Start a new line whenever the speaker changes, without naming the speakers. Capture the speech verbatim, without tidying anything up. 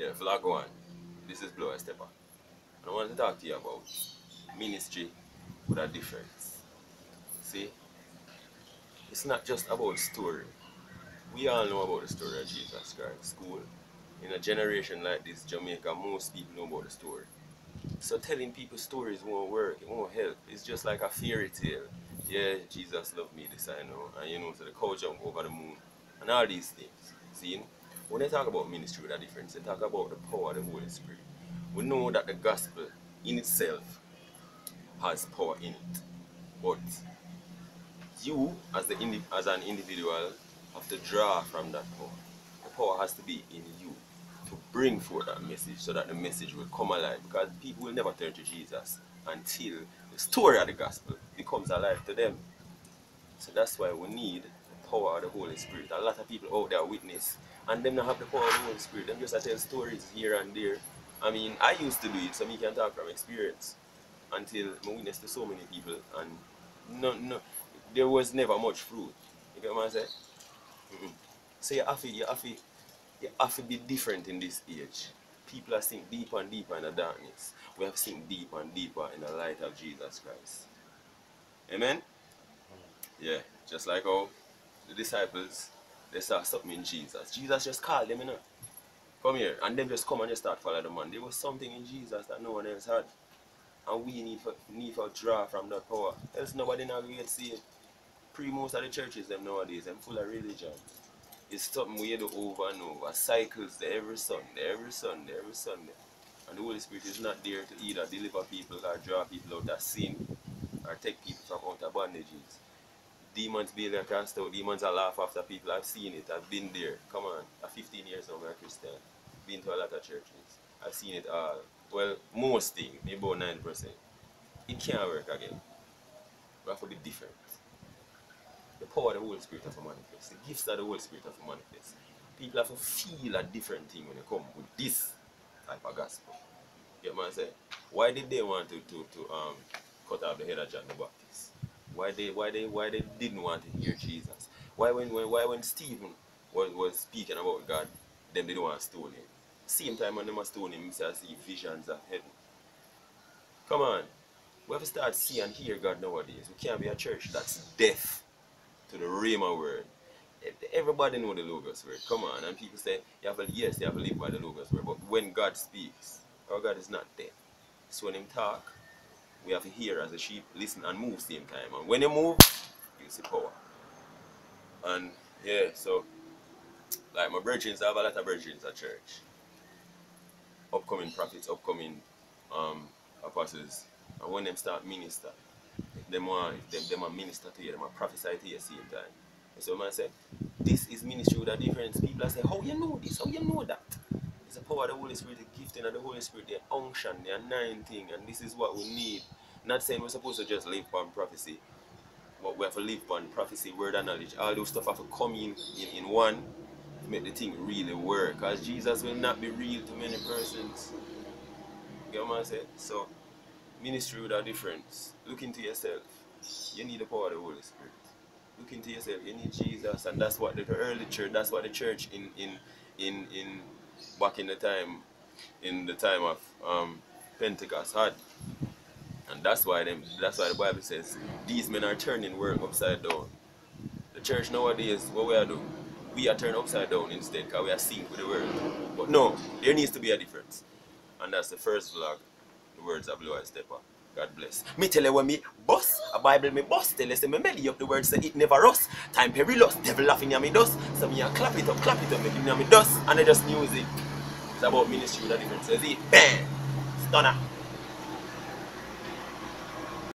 Yeah, vlog one. This is Blow Steppa. And I want to talk to you about ministry with a difference. See, it's not just about story. We all know about the story of Jesus Christ. School. In a generation like this, Jamaica, most people know about the story. So telling people stories won't work, it won't help. It's just like a fairy tale. Yeah, Jesus loved me, this I know. And you know, so the cow jump over the moon. And all these things. See? When they talk about ministry with a difference, they talk about the power of the Holy Spirit. We know that the gospel in itself has power in it. But you, as, the indi as an individual, have to draw from that power. The power has to be in you to bring forth that message so that the message will come alive. Because people will never turn to Jesus until the story of the gospel becomes alive to them. So that's why we need the power of the Holy Spirit. A lot of people out there witness and them not have the power of the Holy Spirit. Them just tell stories here and there. I mean, I used to do it, so me can talk from experience until I witnessed to so many people and no, no, there was never much fruit. You get what I'm saying? Mm-hmm. So you have to, you have to, you have to be different in this age. People are sink deeper and deeper in the darkness. We have to sink deeper and deeper in the light of Jesus Christ. Amen? Yeah, just like how the disciples, they saw something in Jesus. Jesus just called them, you know. Come here. And them just come and just start following the man. There was something in Jesus that no one else had. And we need for, need for draw from that power. Else nobody now get saved. Pre most of the churches them nowadays, them full of religion. It's something we do over and over. Cycles there every Sunday, every Sunday, every Sunday. And the Holy Spirit is not there to either deliver people or draw people out of sin or take people from out of bondages. Demons be there cast out, demons are laugh after people. I've seen it, I've been there. Come on, I'm fifteen years now, I'm a Christian. Been to a lot of churches. I've seen it all. Well, most things, maybe about nine percent. It can't work again. We have to be different. The power of the Holy Spirit have to manifest. The gifts of the Holy Spirit have to manifest. People have to feel a different thing when they come with this type of gospel. You get what I'm saying? Why did they want to, to, to um, cut off the head of John the Baptist? Why they why they why they didn't want to hear Jesus? Why when, when why when Stephen was, was speaking about God, them they didn't want to stone him? Same time when they must stone him, he said see visions of heaven. Come on. We have to start see and hear God nowadays. We can't be a church that's deaf to the Rhema word. Everybody know the Logos word. Come on. And people say, you have to, yes, you have to live by the Logos word. But when God speaks, our God is not deaf. So when him talk, we have to hear as a sheep, listen and move same time. And when you move, you see power. And yeah, so like my brethren, I have a lot of brethren at church. Upcoming prophets, upcoming um, apostles. And when them start minister, them want them them a minister to you, them a prophesy to you at the same time. And so man say, this is ministry with a difference. People are saying, how you know this? How you know that? It's the power of the Holy Spirit, the gifting of the Holy Spirit, the unction, the anointing, and this is what we need. Not saying we're supposed to just live on prophecy, but we have to live on prophecy, word and knowledge. All those stuff have to come in, in, in one to make the thing really work. Because Jesus will not be real to many persons. You get what I'm saying? So, ministry with a difference. Look into yourself. You need the power of the Holy Spirit. Look into yourself. You need Jesus, and that's what the early church. That's what the church in in in in back in the time, in the time of um, Pentecost had. And that's why them. That's why the Bible says these men are turning world upside down. The church nowadays, what we are doing, we are turned upside down instead, because we are synced with the world. But no, there needs to be a difference, and that's the first vlog. The words of Blow Steppa. God bless. Me tell you when me bust, a Bible me bust, tell you say me melody up the words say it never rust. Time perilous, devil laughing at me dust. So me a clap it up, clap it up, making me dust, and I just music. It's about ministry with a difference. So see, bam, stunner.